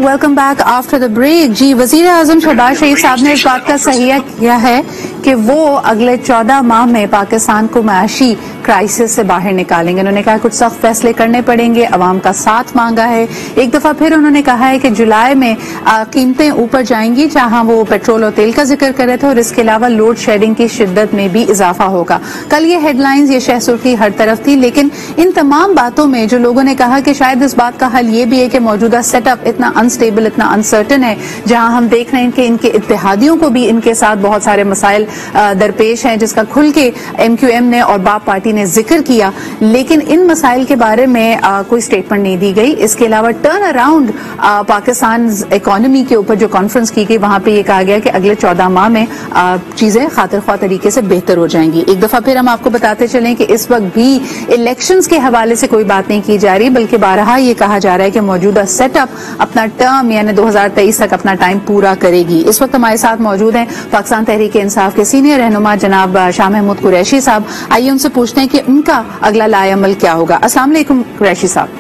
Welcome back after the break. जी, वजीर आजम शहबाज शरीफ साहब ने इस बात का सहिया किया है कि वो अगले 14 माह में पाकिस्तान को माशी क्राइसिस से बाहर निकालेंगे। उन्होंने कहा कुछ सख्त फैसले करने पड़ेंगे, अवाम का साथ मांगा है। एक दफा फिर उन्होंने कहा है कि जुलाई में कीमतें ऊपर जाएंगी, जहां वो पेट्रोल और तेल का जिक्र कर रहे थे, और इसके अलावा लोड शेडिंग की शिद्दत में भी इजाफा होगा। कल ये हेडलाइंस, ये शह सुर्खी हर तरफ थी, लेकिन इन तमाम बातों में जो लोगों ने कहा कि शायद इस बात का हल ये भी है कि मौजूदा सेटअप इतना अनस्टेबल, इतना अनसर्टन है, जहां हम देख रहे हैं कि इनके इत्तेहादियों को भी इनके साथ बहुत सारे मसाइल दरपेश हैं, जिसका खुल के MQM ने और बाप पार्टी ने जिक्र किया, लेकिन इन मसाइल के बारे में कोई स्टेटमेंट नहीं दी गई। इसके अलावा टर्न अराउंड पाकिस्तान इकोनॉमी के ऊपर जो कॉन्फ्रेंस की गई, वहां पे ये कहा गया कि अगले 14 माह में चीजें खातिर ख्वाह तरीके से बेहतर हो जाएंगी। एक दफा फिर हम आपको बताते चलें कि इस वक्त भी इलेक्शंस के हवाले से कोई बात नहीं की जा रही, बल्कि बारहा ये कहा जा रहा है कि मौजूदा सेटअप अपना टर्म यानी 2023 तक अपना टाइम पूरा करेगी। इस वक्त हमारे साथ मौजूद हैं पाकिस्तान तहरीक इंसाफ के सीनियर रहनुमा जनाब शाह महमूद कुरैशी साहब। आइए उनसे पूछते हैं कि उनका अगला लाएअमल क्या होगा। अस्सलाम वालेकुम कुरैशी साहब।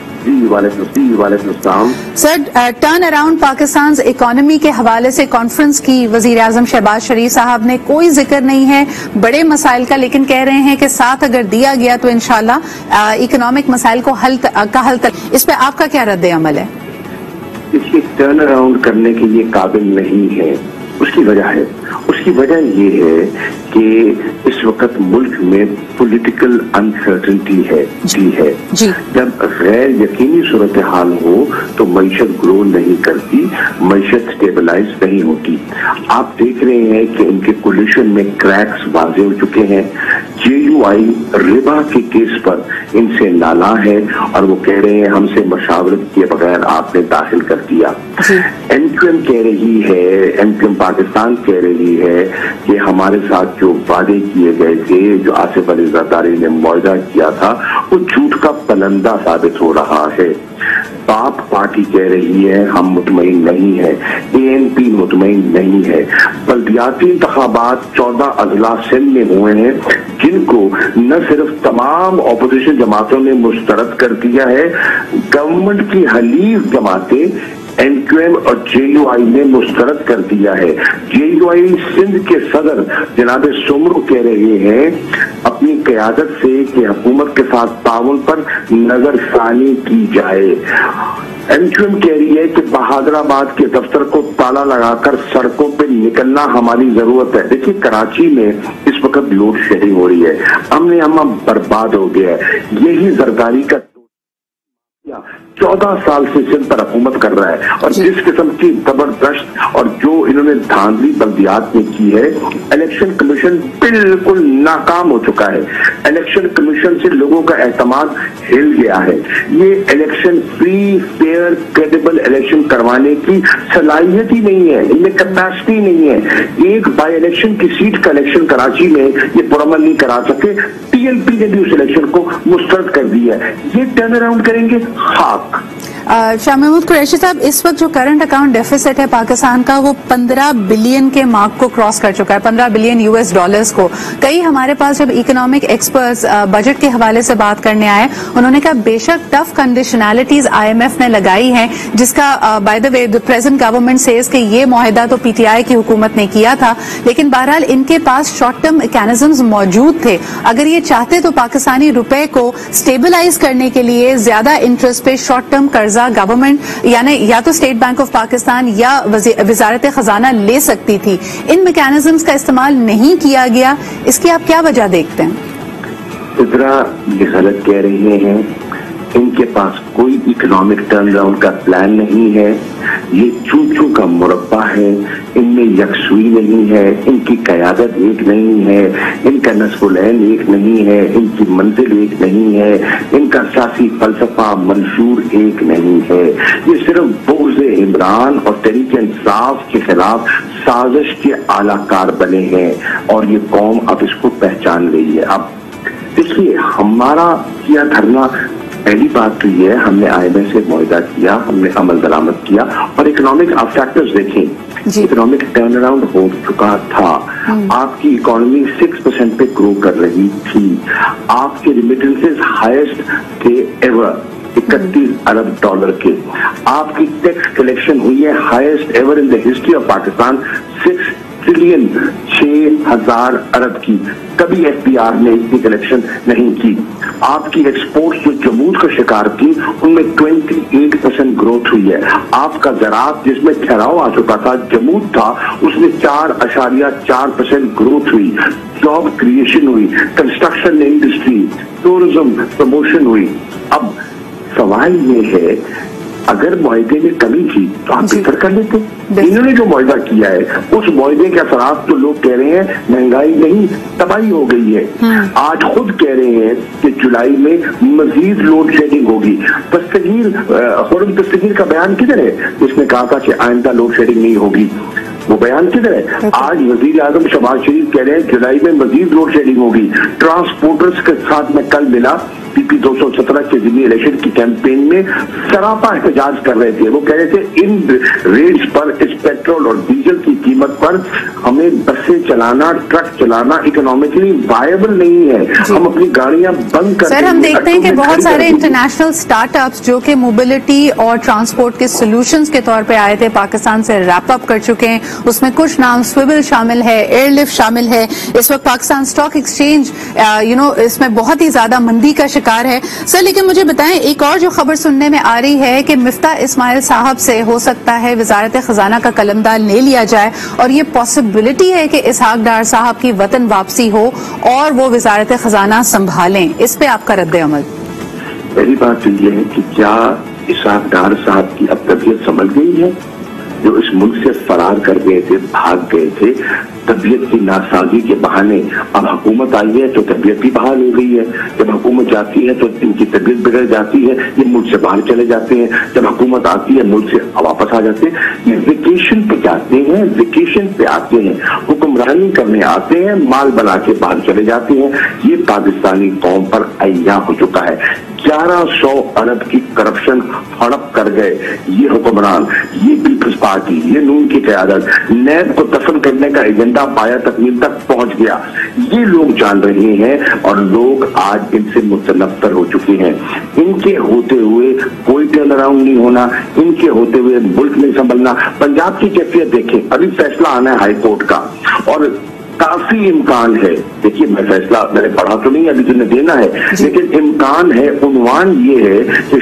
Sir, turn around Pakistan economy के हवाले से कॉन्फ्रेंस की वजीर आजम शहबाज शरीफ साहब ने, कोई जिक्र नहीं है बड़े मसाइल का, लेकिन कह रहे हैं कि साथ अगर दिया गया तो इंशाल्लाह इकोनॉमिक मसाइल को हल इस पे आपका क्या रद्द अमल है? इसकी टर्न अराउंड करने के लिए काबिल नहीं है। उसकी वजह ये है कि इस वक्त मुल्क में पॉलिटिकल अनसर्टेनिटी है जी। जब गैर यकीनी सूरत हाल हो तो मईशत ग्रो नहीं करती, मईशत स्टेबलाइज नहीं होती। आप देख रहे हैं कि इनके कोलिशन में क्रैक्स वाजे हो चुके हैं। JUI रिबा के केस पर इनसे नाला है और वो कह रहे हैं हमसे मशावरत किए बगैर आपने दाखिल कर दिया। MQM कह रही है, MQM पाकिस्तान कह रही है कि हमारे साथ जो वादे किए गए थे, जो आसिफ अली जरदारी ने मुआहदा किया था, वो झूठ का पलंदा साबित हो रहा है। बाप पार्टी कह रही है हम मुतमईन नहीं है, ANP मुतमईन नहीं है। बल्दियाती इंतखाबात 14 अजला सिंध में हुए हैं, जिनको न सिर्फ तमाम अपोजिशन जमातों ने मुस्तरद कर दिया है, गवर्नमेंट की हलीफ जमातें MQM और JUI ने मुस्तरद कर दिया है। JUI सिंध के सदर जनाब सुमरू कह रहे हैं अपनी क़यादत से कि हुकूमत के साथ ताउन पर नजरसानी की जाए। MQM कह रही है कि बहादुराबाद के दफ्तर को ताला लगाकर सड़कों पे निकलना हमारी जरूरत है। देखिए, कराची में इस वक्त लोड शेडिंग हो रही है, अमन अमन बर्बाद हो गया है। यही जरदारी का 14 साल से सिंध पर हुकूमत कर रहा है, और जिस किस्म की जबरदस्त और जो इन्होंने धांधली बल्दियात में की है, इलेक्शन कमीशन बिल्कुल नाकाम हो चुका है। इलेक्शन कमीशन से लोगों का एतमाद हिल गया है। ये election free fair credible election करवाने की सलाहियत ही नहीं है, इनमें कैपेसिटी नहीं है। एक बाई इलेक्शन की सीट का इलेक्शन कराची में ये पुरअमल नहीं करा सके। TLP ने भी उस इलेक्शन को मुस्तरद कर दिया है। ये टर्न अराउंड करेंगे खाक। शाह महमूद कुरैशी साहब, इस वक्त जो करंट अकाउंट डेफिसिट है पाकिस्तान का, वो 15 बिलियन के मार्क को क्रॉस कर चुका है, 15 बिलियन US को। कई हमारे पास जब इकोनॉमिक एक्सपर्ट्स बजट के हवाले से बात करने आए, उन्होंने कहा बेशक टफ कंडीशनैलिटीज IMF ने लगाई हैं, जिसका by the way the present government says कि ये मुआहदा तो PTI की हुकूमत ने किया था, लेकिन बहरहाल इनके पास शॉर्ट टर्म मैकेनिज्म्स मौजूद थे। अगर ये चाहते तो पाकिस्तानी रुपए को स्टेबलाइज करने के लिए ज्यादा इंटरेस्ट पे शॉर्ट टर्म कर्जा गवर्नमेंट यानी या तो स्टेट बैंक ऑफ पाकिस्तान या वजारत खजाना ले सकती थी। इन मैकेनिज्म्स का इस्तेमाल नहीं किया गया, इसकी आप क्या वजह देखते हैं? इतना ये गलत कह रहे हैं, इनके पास कोई इकोनॉमिक टर्न अराउंड का प्लान नहीं है। ये चूचू का मुरब्बा है, इनमें यकसुई नहीं है, इनकी क़यादत एक नहीं है, इनका नस्बुलैन एक नहीं है, इनकी मंजिल एक नहीं है, इनका सियासी फलसफा मंशूर एक नहीं है। ये सिर्फ बुग़्ज़ इमरान और तहरीक इंसाफ के खिलाफ साजिश के आलाकार बने हैं, और ये कौम अब इसको पहचान रही है। अब देखिए, हमारा किया धरना, पहली बात तो ये है हमने IMF से मुआहदा किया, हमने अमल दरामद किया, और इकोनॉमिक आप फैक्टर्स देखें, इकोनॉमिक टर्न अराउंड हो चुका था। आपकी इकोनॉमी 6% पे ग्रो कर रही थी, आपके रिमिटेंसेस हाईएस्ट थे एवर, 31 अरब डॉलर के। आपकी टैक्स कलेक्शन हुई है highest ever in the history of Pakistan, 6 trillion 6,000 अरब की। कभी एफबीआर ने इतनी कलेक्शन नहीं की। आपकी एक्सपोर्ट्स जो जमूद का शिकार थी उनमें 28% ग्रोथ हुई है। आपका ज़राअत जिसमें ठहराव आ चुका था, जमूद था, उसमें 4.4% ग्रोथ हुई। जॉब क्रिएशन हुई, कंस्ट्रक्शन इंडस्ट्री, टूरिज्म प्रमोशन हुई। अब सवाल ये है, अगर मुआहदे में कमी थी तो आप बेहतर कर लेते। इन्होंने जो मुआहदा किया है उस मुआहदे के असरात तो लोग कह रहे हैं महंगाई नहीं तबाही हो गई है। आज खुद कह रहे हैं कि जुलाई में मजीद लोड शेडिंग होगी। खुर्रम दस्तगीर का बयान किधर है जिसने कहा था कि आइंदा लोड शेडिंग नहीं होगी? वो बयान किधर है? आज वजीर आजम शहबाज शरीफ कह रहे हैं जुलाई में मजीद लोड शेडिंग होगी। ट्रांसपोर्टर्स के साथ मैं कल मिला, PP 217 के जिम्मे इलेक्शन की कैंपेन में सरापा एहतजाज कर रहे थे। वो कह रहे थे इन रेट्स पर, इस पेट्रोल और डीजल की कीमत पर हमें बसें चलाना, ट्रक चलाना इकोनॉमिकली वायबल नहीं है। हम अपनी गाड़ियां बंद कर। सर, हम देखते हैं कि बहुत सारे इंटरनेशनल स्टार्टअप्स जो कि मोबिलिटी और ट्रांसपोर्ट के सोल्यूशंस के तौर पे आए थे, पाकिस्तान से रैप अप कर चुके हैं। उसमें कुछ नाम स्विबल शामिल है, एयरलिफ्ट शामिल है। इस वक्त पाकिस्तान स्टॉक एक्सचेंज इसमें बहुत ही ज्यादा मंदी का शिकार है। सर, लेकिन मुझे बताएं, एक और जो खबर सुनने में आ रही है कि मिफ्ता इस्माइल साहब से हो सकता है वजारत खजाना का कलमदार ले लिया जाए और ये पॉसिबिलिटी है कि इसहाक डार साहब की वतन वापसी हो और वो वजारत खजाना संभालें। इस पे आपका रद्द अमल? पहली बात तो ये है कि क्या इसहाक डार साहब की अब तबीयत संभल गई है? जो इस मुल्क से फरार कर गए थे, भाग गए थे, तबीयत की नासाजी के बहाने अब हुकूमत आई है तो तबीयत भी बहाल हो गई है। जब हुकूमत जाती है तो इनकी तबीयत बिगड़ जाती है, ये मुल्क से बाहर चले जाते हैं। जब हुकूमत आती है मुल्क से वापस आ जाते हैं। ये वेकेशन पे जाते हैं, वेकेशन पे आते हैं, हुक्मरानी करने आते हैं, माल बना के बाहर चले जाते हैं। ये पाकिस्तानी कौम पर अय्या हो चुका है। 1100 अरब की करप्शन हड़प कर गए ये हुक्मरान, ये पीपल्स पार्टी, ये नून की क़यादत। नैब को दफन करने का एजेंडा पाया तकमील तक पहुंच गया, ये लोग जान रहे हैं और लोग आज इनसे मुतनफ्फर हो चुके हैं। इनके होते हुए कोई टर्न अराउंड नहीं होना, इनके होते हुए मुल्क नहीं संभलना। पंजाब की कैफियत देखें, अभी फैसला आना है हाई कोर्ट का और काफी इम्कान है। देखिए, मैं फैसला मैंने पढ़ा तो नहीं, अभी तुमने देना है, लेकिन इम्कान है, उन्वान ये है कि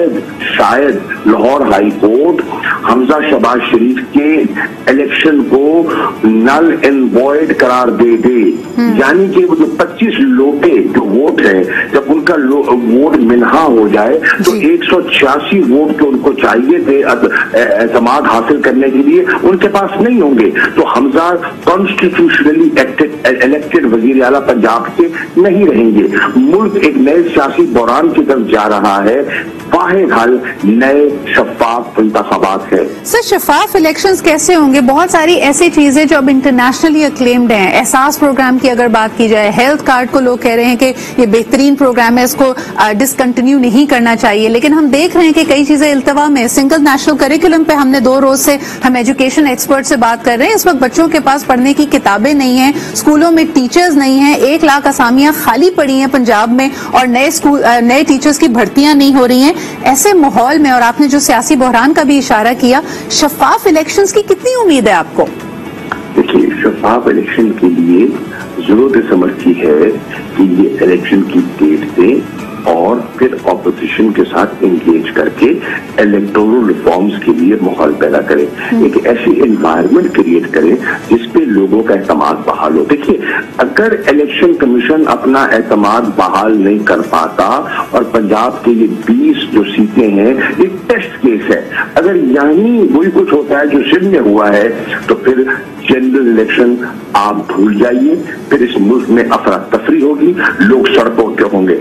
शायद लाहौर हाई कोर्ट हमजा शहबाज शरीफ के इलेक्शन को नल एंड वॉइड करार दे दे। यानी कि वो जो 25 लोटे जो वोट है, जब उनका वोट मिन्हा हो जाए तो 186 वोट तो उनको चाहिए थे एतमाद हासिल करने के लिए, उनके पास नहीं होंगे। तो हमजा कॉन्स्टिट्यूशनली इलेक्टेड वजीर आला पंजाब के नहीं रहेंगे। मुल्क एक नए सियासी बहरान की तरफ जा रहा है। वाहिद हल नए शफाफ इंतखाबात है। सर, शफाफ इलेक्शंस कैसे होंगे? बहुत सारी ऐसी चीजें जो अब इंटरनेशनली अक्लेम्ड हैं। एहसास प्रोग्राम की अगर बात की जाए, हेल्थ कार्ड को लोग कह रहे हैं कि ये बेहतरीन प्रोग्राम है, इसको डिसकंटिन्यू नहीं करना चाहिए, लेकिन हम देख रहे हैं कि कई चीजें इल्तवा में। सिंगल नेशनल करिकुलम पे हमने 2 रोज से हम एजुकेशन एक्सपर्ट से बात कर रहे हैं। इस वक्त बच्चों के पास पढ़ने की किताबें नहीं है, स्कूलों में टीचर्स नहीं है, 1 लाख असामियां खाली पड़ी हैं पंजाब में और नए टीचर्स की भर्तियां नहीं हो रही हैं। ऐसे माहौल में, और आपने जो सियासी बहरान का भी इशारा किया, शफाफ इलेक्शंस की कितनी उम्मीद है आपको? देखिए, शफाफ इलेक्शन के लिए जरूरत समझती है कि ये इलेक्शन की डेट दें और फिर ऑपोजिशन के साथ इंगेज करके इलेक्टोरल रिफॉर्म्स के लिए माहौल पैदा करें, एक ऐसी एनवायरनमेंट क्रिएट करें जिसपे लोगों का एतमाद बहाल हो। देखिए, अगर इलेक्शन कमीशन अपना एतमाद बहाल नहीं कर पाता और पंजाब के ये 20 जो सीटें हैं एक टेस्ट केस है, अगर यहीं वही कुछ होता है जो सिंध में हुआ है तो फिर जनरल इलेक्शन आप भूल जाइए। फिर इस मुल्क में अफरा तफरी होगी, लोग सड़कों पे होंगे।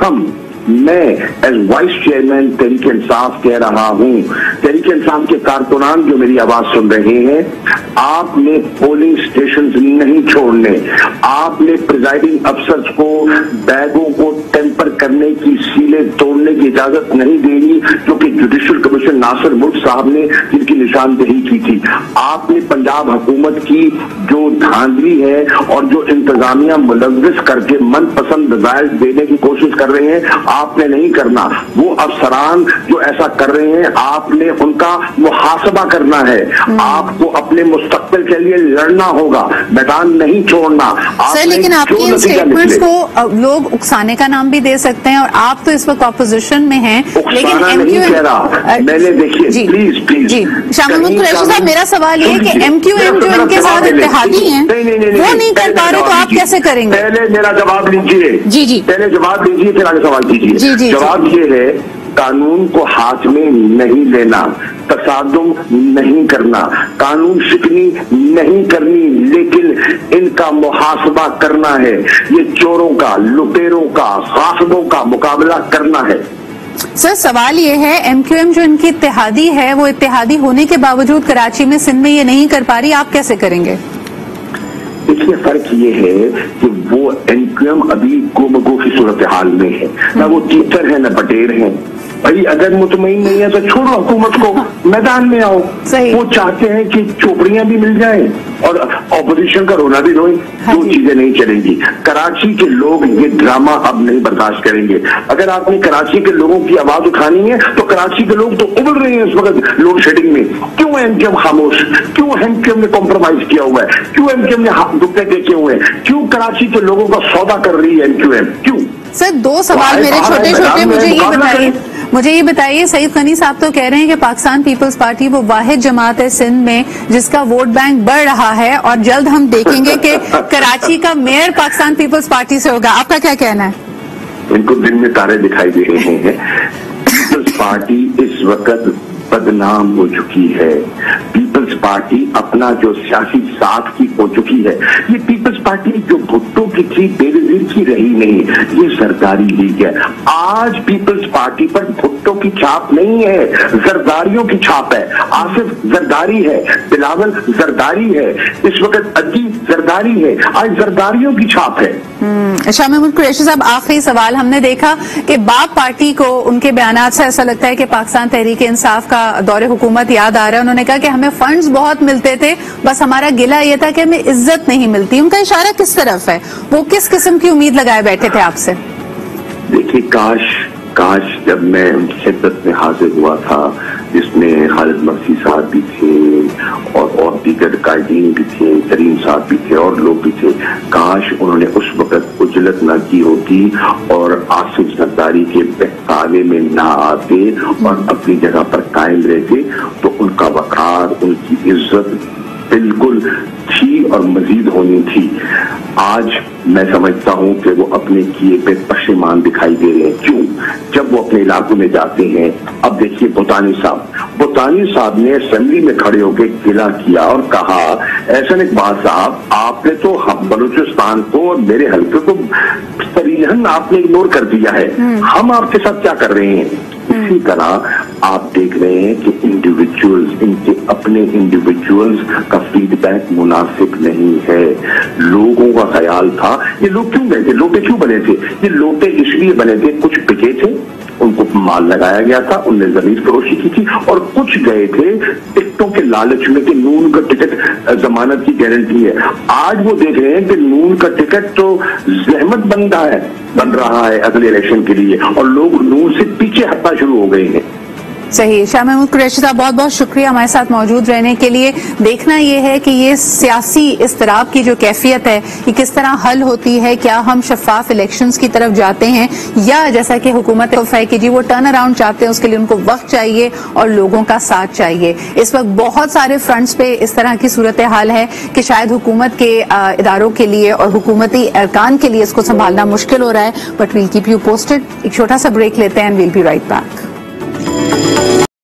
मैं as vice chairman Tehreek Insaf कह रहा हूं, तहरीक इंसाफ के कारकुनान जो मेरी आवाज सुन रहे हैं, आपने पोलिंग स्टेशन नहीं छोड़ने, आपने प्रिजाइडिंग अफसर्स को बैगों को टेम्पर करने की, सीलें तोड़ने की इजाजत नहीं देगी, क्योंकि जुडिशल कमीशन नासिर मुल्क साहब ने जिनकी निशानदेही की थी। आपने पंजाब हुकूमत की जो धांधली है और जो इंतजामिया मुलव्विस करके मनपसंद रजाइल देने की कोशिश कर रहे हैं, आपने नहीं करना। वो अफसरान जो ऐसा कर रहे हैं, आपने उनका मुहासबा करना है। आपको अपने मुस्तकबिल के लिए लड़ना होगा, मैदान नहीं छोड़ना। सर, लेकिन आपकी इन स्टेटमेंट्स को लोग उकसाने का नाम भी दे सकते हैं, और आप तो इस वक्त ऑपोजिशन में हैं, लेकिन नहीं कह रहा मैंने, देखिए प्लीज जी शाह महमूद कुरैशी साहब, मेरा सवाल ये है कि MQM जो इनके साथ इत्तेहादी हैं वो नहीं कर पा रहे, तो आप कैसे करेंगे? पहले मेरा जवाब लीजिए। जी पहले जवाब लीजिए, फिर आगे सवाल कीजिए। जवाब ये है, कानून को हाथ में नहीं लेना, तसादुम नहीं करना, कानून शिकनी नहीं करनी, लेकिन इनका मुहासबा करना है। ये चोरों का, लुटेरों का, गासिबों का मुकाबला करना है। सर, सवाल ये है, MQM जो इनकी इत्तेहादी है, वो इत्तेहादी होने के बावजूद कराची में, सिंध में ये नहीं कर पा रही, आप कैसे करेंगे? देखिए, फर्क ये है कि वो MQM अभी गुमगो की सूरत हाल में है, ना वो टीचर है, ना पटेर है। भाई अगर मुतमईन नहीं है तो छोड़ो हुकूमत को, मैदान में आओ। वो चाहते हैं कि चोपड़ियां भी मिल जाएं और ऑपोजिशन का रोना भी रोए। दो चीजें नहीं चलेंगी। कराची के लोग ये ड्रामा अब नहीं बर्दाश्त करेंगे। अगर आपने कराची के लोगों की आवाज उठानी है तो कराची के लोग तो उबल रहे हैं इस वक्त लोड शेडिंग में। क्यों MQM खामोश? क्यों MQM ने कॉम्प्रोमाइज किया हुआ है? क्यों MQM ने हाथ दुखते देखे हुए हैं? क्यों कराची के लोगों का सौदा कर रही है MQM? क्यों? सर, दो सवाल मेरे छोटे छोटे, मुझे ये बताइए, सईद गनी साहब तो कह रहे हैं कि पाकिस्तान पीपल्स पार्टी वो वाहिद जमात है सिंध में जिसका वोट बैंक बढ़ रहा है, और जल्द हम देखेंगे कि कराची का मेयर पाकिस्तान पीपल्स पार्टी से होगा। आपका क्या कहना है? इनको दिन में तारे दिखाई दे रहे हैं। पीपल्स पार्टी इस वक्त बदनाम हो चुकी है। पीपल्स पार्टी अपना जो सियासी साथ की हो चुकी है। ये पीपल्स पार्टी जो भुट्टो की थी, बेनजीर की रही नहीं, ये जरदारी लीग है। आज पीपल्स पार्टी पर भुट्टो की छाप नहीं है, जरदारियों की छाप है। आसिफ जरदारी है, बिलावल जरदारी है, इस वक्त अजीब जरदारी है, आज जरदारियों की छाप है। शाह महमूद कुरैशी साहब, आखिरी सवाल, हमने देखा कि बाप पार्टी को उनके बयानात से ऐसा लगता है कि पाकिस्तान तहरीक इंसाफ का दौरे हुकूमत याद आ रहा है। उन्होंने कहा कि हमें फंड्स बहुत मिलते थे, बस हमारा गिला ये था कि हमें इज्जत नहीं मिलती। उनका इशारा किस तरफ है? वो किस किस्म की उम्मीद लगाए बैठे थे आपसे? देखिए, काश जब मैं उनकी खिदमत में हाजिर हुआ था, जिसमें खालिद मर्सी साहब भी थे और दीगर कायदीन भी थे, करीम साहब भी थे और लोग भी थे, काश उन्होंने उस वक्त उजलत न की होती और आसिफ जरदारी के बहकावे में ना आते और अपनी जगह पर कायम रहते, तो उनका वकार, उनकी इज्जत बिल्कुल थी और मजीद होनी थी। आज मैं समझता हूं कि वो अपने किए पे पशेमान दिखाई दे रहे हैं। क्यों? जब वो अपने इलाकों में जाते हैं, अब देखिए भूटानी साहब ने असेंबली में खड़े होकर गिला किया और कहा, एहसन इकबाल साहब, आपने तो बलूचिस्तान को और मेरे हल्के को सरीहन आपने इग्नोर कर दिया है, हम आपके साथ क्या कर रहे हैं? इसी तरह आप देख रहे हैं कि इंडिविजुअल्स, इनके अपने इंडिविजुअल्स का फीडबैक मुनासिब नहीं है। लोगों का ख्याल था, ये लोग क्यों गए थे, लोटे क्यों बने थे? ये लोटे इसलिए बने थे, कुछ पिके थे, उनको माल लगाया गया था, उनने जमीन फरोशी की थी, और कुछ गए थे टिकटों के लालच में कि नून का टिकट जमानत की गारंटी है। आज वो देख रहे हैं कि नून का टिकट तो जहमत बन रहा है अगले इलेक्शन के लिए, और लोग नून से पीछे हटना शुरू हो गए हैं। सही। शाह महमूद कुरैशी साहब, बहुत बहुत शुक्रिया हमारे साथ मौजूद रहने के लिए। देखना ये है कि ये सियासी इस्तराब की जो कैफियत है ये किस तरह हल होती है। क्या हम शफाफ इलेक्शंस की तरफ जाते हैं, या जैसा कि हुकूमत है कि जी वो टर्न अराउंड चाहते हैं, उसके लिए उनको वक्त चाहिए और लोगों का साथ चाहिए। इस वक्त बहुत सारे फ्रंट्स पे इस तरह की सूरत हाल है कि शायद हुकूमत के इदारों के लिए और हुकूमती अरकान के लिए इसको संभालना मुश्किल हो रहा है। But we'll keep you posted. एक छोटा सा ब्रेक लेते हैं and we'll be right back.